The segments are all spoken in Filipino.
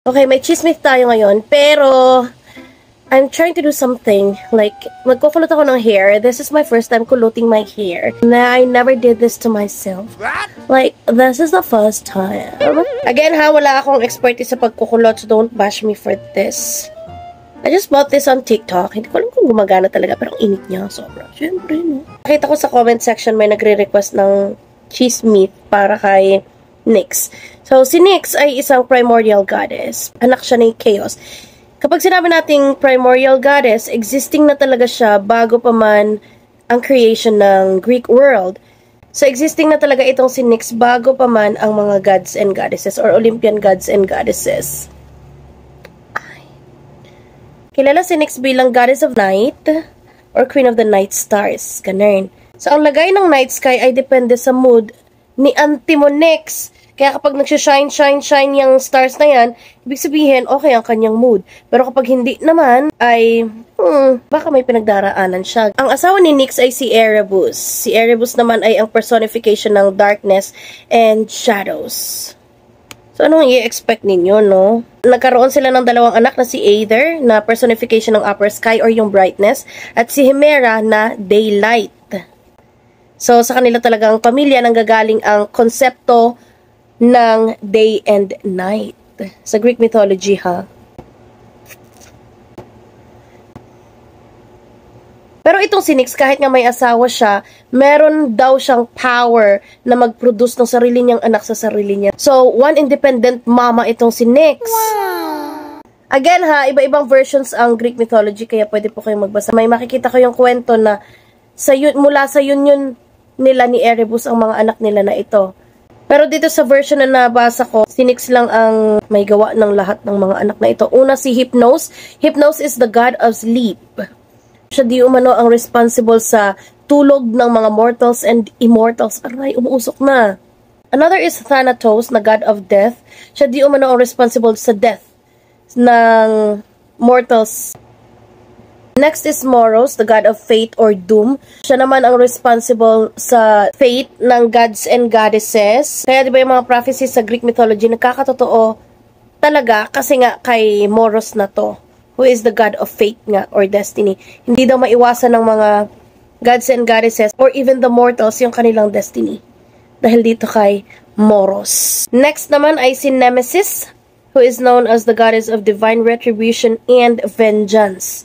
Okay, may chismis tayo ngayon, pero I'm trying to do something. Like, magkukulot ako ng hair. This is my first time kuluting my hair. I never did this to myself. Like, this is the first time. Again ha, wala akong expertise sa pagkukulot, so don't bash me for this. I just bought this on TikTok. Hindi ko alam kung gumagana talaga, pero ang init niya. Sobra. Siyempre, no? Nakita ko sa comment section may nagre-request ng chismis para kay Nyx. So, si Nyx ay isang primordial goddess. Anak siya ni Chaos. Kapag sinabi nating primordial goddess, existing na talaga siya bago pa man ang creation ng Greek world. So, existing na talaga itong si Nyx bago pa man ang mga gods and goddesses or Olympian gods and goddesses. Kilala si Nyx bilang goddess of night or queen of the night stars. Ganun. So, ang lagay ng night sky ay depende sa mood ni Auntie mo Nyx. Kaya kapag nagsha-shine yung stars na yan, ibig sabihin, okay ang kanyang mood. Pero kapag hindi naman, ay, baka may pinagdaraanan siya. Ang asawa ni Nyx ay si Erebus. Si Erebus naman ay ang personification ng darkness and shadows. So, anong i-expect ninyo, no? Nagkaroon sila ng dalawang anak na si Aether, na personification ng upper sky or yung brightness, at si Hemera na daylight. So, sa kanila talagang pamilya nanggagaling ang konsepto ng day and night. Sa Greek mythology, ha? Pero itong si Nyx, kahit nga may asawa siya, meron daw siyang power na mag-produce ng sarili niyang anak sa sarili niya. So, one independent mama itong si Nyx. Wow! Again ha, iba-ibang versions ang Greek mythology, kaya pwede po kayong magbasa. May makikita ko yung kwento na mula sa yun nila ni Erebus ang mga anak nila na ito. Pero dito sa version na nabasa ko, si Nyx lang ang may gawa ng lahat ng mga anak na ito. Una si Hypnos. Hypnos is the god of sleep. Siya di umano ang responsible sa tulog ng mga mortals and immortals. Aray, umuusok na. Another is Thanatos, na god of death. Siya di umano ang responsible sa death ng mortals. Next is Moros, the god of fate or doom. Siya naman ang responsible sa fate ng gods and goddesses. Kaya di ba yung mga prophecies sa Greek mythology nagkakatotoo talaga kasi nga kay Moros na to, who is the god of fate nga or destiny. Hindi daw maiwasan ng mga gods and goddesses or even the mortals yung kanilang destiny. Dahil dito kay Moros. Next naman ay si Nemesis, who is known as the goddess of divine retribution and vengeance.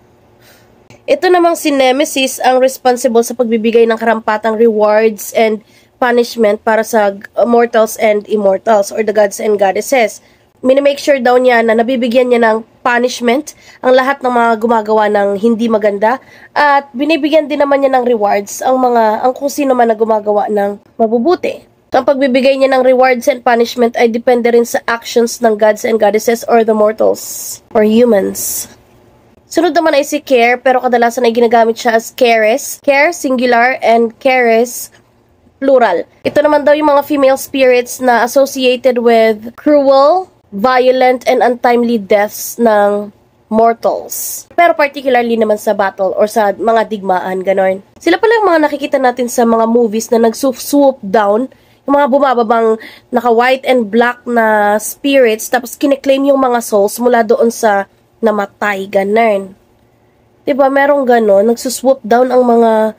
Ito namang si Nemesis ang responsible sa pagbibigay ng karampatang rewards and punishment para sa mortals and immortals or the gods and goddesses. Minimake sure daw niya na nabibigyan niya ng punishment ang lahat ng mga gumagawa ng hindi maganda at binibigyan din naman niya ng rewards ang kung sino man na gumagawa ng mabubuti. Ang pagbibigay niya ng rewards and punishment ay depende rin sa actions ng gods and goddesses or the mortals or humans. Sunod naman ay si Care, pero kadalasan ay ginagamit siya as Keres. Care, singular, and Keres, plural. Ito naman daw yung mga female spirits na associated with cruel, violent, and untimely deaths ng mortals. Pero particularly naman sa battle or sa mga digmaan, ganon. Sila pala yung mga nakikita natin sa mga movies na nag-swoop down, yung mga bumababang naka-white and black na spirits, tapos kine-claim yung mga souls mula doon sa namatay, ganun. Diba, merong ganon, nagsuswoop down ang mga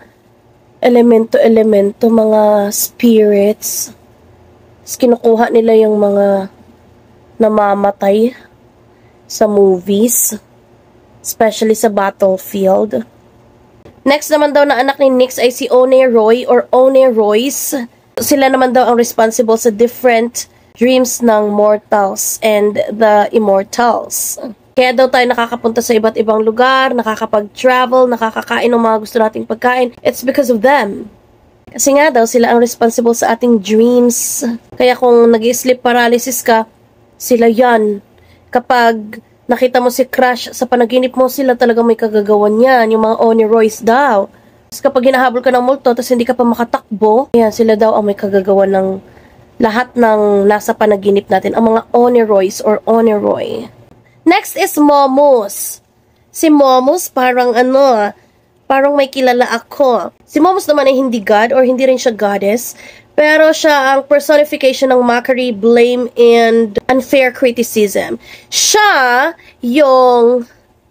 elemento, mga spirits. Tapos kinukuha nila yung mga namamatay sa movies, especially sa battlefield. Next naman daw na anak ni Nyx ay si Oneiroi or Onerois. Sila naman daw ang responsible sa different dreams ng mortals and the immortals. Kaya daw tayo nakakapunta sa iba't ibang lugar, nakakapag-travel, nakakakain ng mga gusto nating pagkain. It's because of them. Kasi nga daw, sila ang responsible sa ating dreams. Kaya kung nag-sleep paralysis ka, sila yan. Kapag nakita mo si Crush sa panaginip mo, sila talaga may kagagawan yan. Yung mga Onerois daw. Tapos kapag hinahabol ka ng multo, tapos hindi ka pa makatakbo, yan, sila daw ang may kagagawan ng lahat ng nasa panaginip natin. Ang mga Onerois or Oneroi. Next is Momus. Si Momus parang parang may kilala ako. Si Momus naman ay hindi god or hindi rin siya goddess. Pero siya ang personification ng mockery, blame, and unfair criticism. Siya yung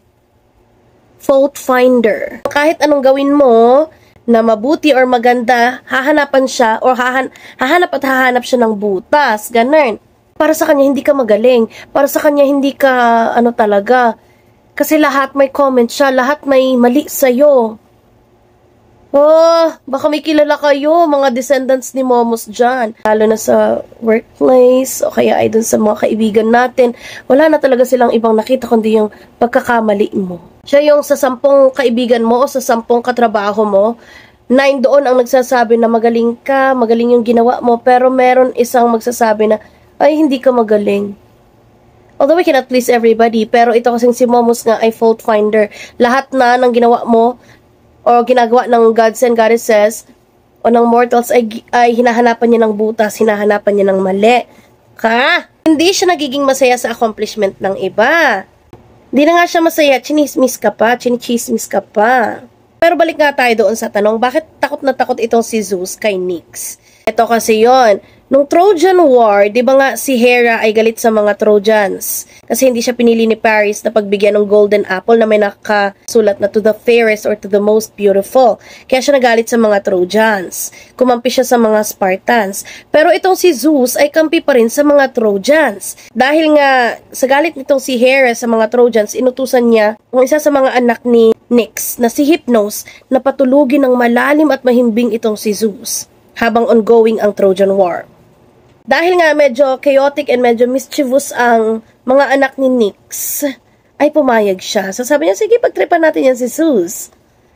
fault finder. Kahit anong gawin mo na mabuti or maganda, hahanapan siya or hahanap at hahanap siya ng butas. Ganun. Para sa kanya, hindi ka magaling. Para sa kanya, hindi ka ano talaga. Kasi lahat may comment siya, lahat may mali sa'yo. Oh, baka may kilala kayo, mga descendants ni Momos dyan. Lalo na sa workplace, o kaya ay dun sa mga kaibigan natin. Wala na talaga silang ibang nakita kundi yung pagkakamali mo. Siya yung sa 10 kaibigan mo o sa 10 katrabaho mo, 9 doon ang nagsasabi na magaling ka, magaling yung ginawa mo, pero meron isang magsasabi na, ay, hindi ka magaling. Although we cannot please everybody, pero ito kasing si Momos nga ay fault finder. Lahat na ng ginawa mo, o ginagawa ng gods and goddesses, o ng mortals, ay hinahanapan niya ng butas, hinahanapan niya ng mali. Hindi siya nagiging masaya sa accomplishment ng iba. Hindi na nga siya masaya, chinismis ka pa, chinichismis ka pa. Pero balik nga tayo doon sa tanong, bakit takot na takot itong si Zeus kay Nyx? Ito kasi yon. Nung Trojan War, di ba nga si Hera ay galit sa mga Trojans? Kasi hindi siya pinili ni Paris na pagbigyan ng golden apple na may nakasulat na to the fairest or to the most beautiful. Kaya siya nagalit sa mga Trojans. Kumampi siya sa mga Spartans. Pero itong si Zeus ay kampi pa rin sa mga Trojans. Dahil nga sa galit nitong si Hera sa mga Trojans, inutusan niya ang isa sa mga anak ni Nyx na si Hypnos na patulugin ng malalim at mahimbing itong si Zeus habang ongoing ang Trojan War. Dahil nga medyo chaotic and medyo mischievous ang mga anak ni Nyx, ay pumayag siya. So sabi niya, sige, pagtripan natin yan si Zeus.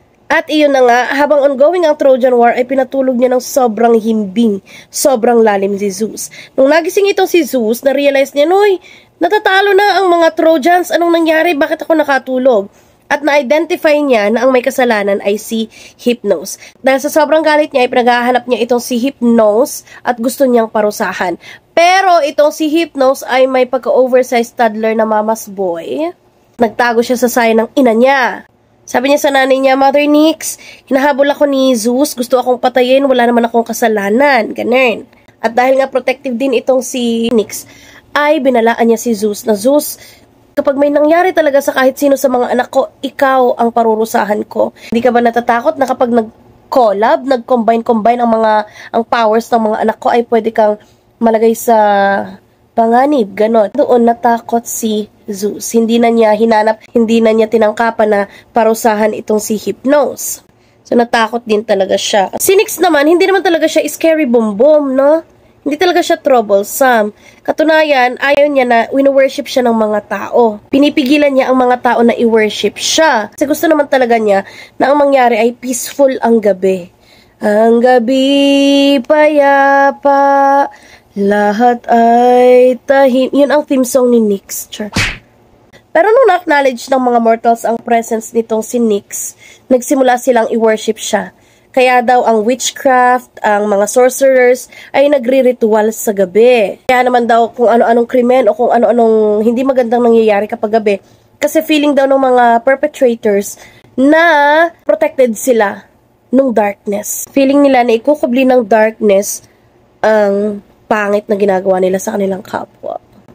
At iyon na nga, habang ongoing ang Trojan War, ay pinatulog niya ng sobrang himbing, sobrang lalim si Zeus. Nung nagising itong si Zeus, na-realize niya, noy, natatalo na ang mga Trojans, anong nangyari, bakit ako nakatulog? At na-identify niya na ang may kasalanan ay si Hypnos. Dahil sa sobrang galit niya, ay pinaghahanap niya itong si Hypnos at gusto niyang parusahan. Pero itong si Hypnos ay may pagka-oversized toddler na mama's boy. Nagtago siya sa saya ng ina niya. Sabi niya sa nanay niya, Mother Nyx, hinahabol ako ni Zeus, gusto akong patayin, wala naman akong kasalanan. Ganun. At dahil nga protective din itong si Nyx, ay binalaan niya si Zeus na Zeus, kapag may nangyari talaga sa kahit sino sa mga anak ko, ikaw ang parurusahan ko. Hindi ka ba natatakot na kapag nag-collab, nag-combine ang powers ng mga anak ko ay pwede kang malagay sa panganib, ganon. Doon natakot si Zeus. Hindi na niya hinanap, hindi na niya tinangkapan na parusahan itong si Hypnos. So natakot din talaga siya. Si Nyx naman, hindi naman talaga siya scary bombom, no? Hindi talaga siya troublesome. Katunayan, ayaw niya na wino-worship siya ng mga tao. Pinipigilan niya ang mga tao na i-worship siya. Kasi gusto naman talaga niya na ang mangyari ay peaceful ang gabi. Ang gabi payapa, lahat ay tahim. Yun ang theme song ni Nyx. Pero nung na-acknowledge ng mga mortals ang presence nitong si Nyx, nagsimula silang i-worship siya. Kaya daw ang witchcraft, ang mga sorcerers ay nagri-ritual sa gabi. Kaya naman daw kung ano-anong krimen o kung ano-anong hindi magandang nangyayari kapag gabi. Kasi feeling daw ng mga perpetrators na protected sila nung darkness. Feeling nila na ikukubli ng darkness ang pangit na ginagawa nila sa kanilang kapwa.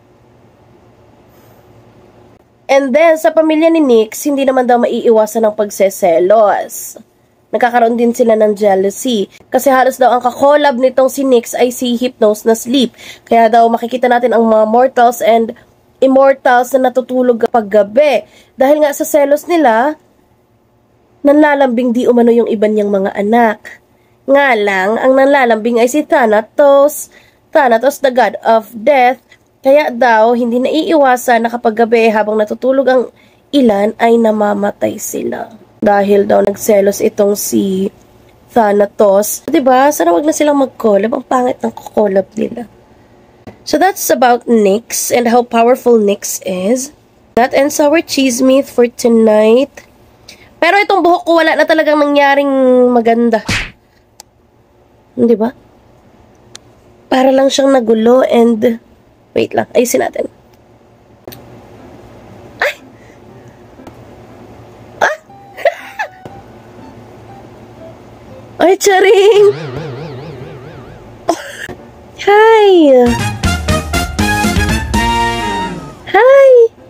And then, sa pamilya ni Nyx, hindi naman daw maiiwasan ng pagseselos. Nagkakaroon din sila ng jealousy. Kasi halos daw ang kakolab nitong si Nyx ay si Hypnos na sleep. Kaya daw makikita natin ang mga mortals and immortals na natutulog kapag gabi. Dahil nga sa selos nila, nanlalambing di umano yung iba niyang mga anak. Nga lang, ang nanlalambing ay si Thanatos. Thanatos, the god of death. Kaya daw, hindi naiiwasan na kapag gabi habang natutulog ang ilan ay namamatay sila. Dahil daw nagselos itong si Thanatos. Diba? Sana wag na silang mag-collab. Ang pangit ng collab nila. So that's about Nyx and how powerful Nyx is. That ends our chismith for tonight. Pero itong buhok ko wala na talagang nangyaring maganda. Diba? Para lang siyang nagulo and... Wait lang. Ayusin natin. Ay, charing! Hi!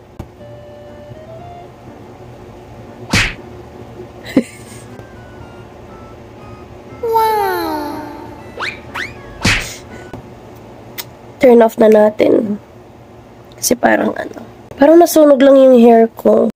Wow! Turn off na natin. Kasi parang parang nasunog lang yung hair ko.